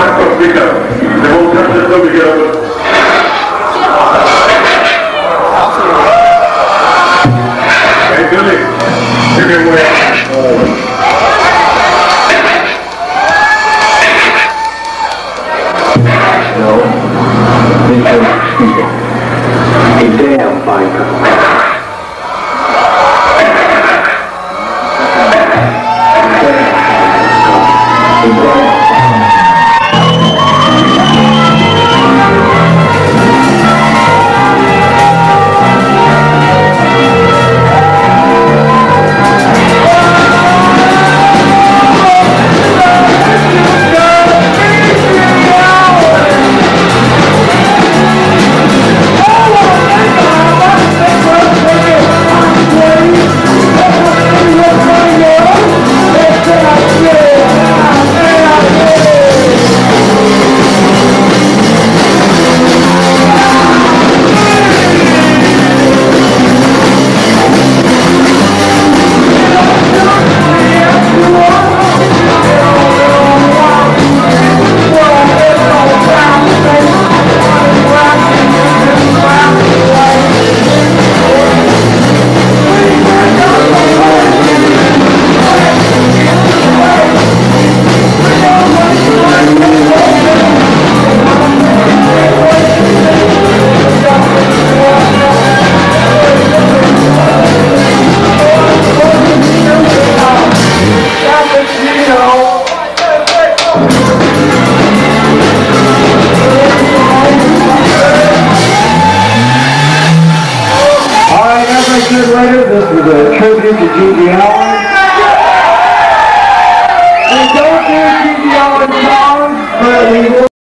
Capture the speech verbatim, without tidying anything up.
Marco Pica, demonstracja do wygrania. Hey Billy, give me away. No, Mister Speaker, a damn fine cup. This is a tribute to G G Allen. We don't do G G Allen songs, but we will.